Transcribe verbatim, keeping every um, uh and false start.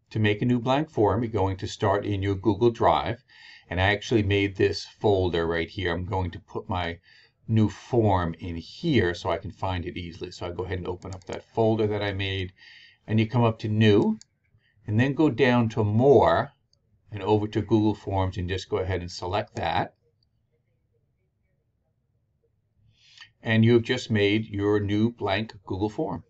To make a new blank form, you're going to start in your Google Drive. And I actually made this folder right here. I'm going to put my new form in here so I can find it easily. So I go ahead and open up that folder that I made. And you come up to New, and then go down to More, and over to Google Forms, and just go ahead and select that. And you've just made your new blank Google form.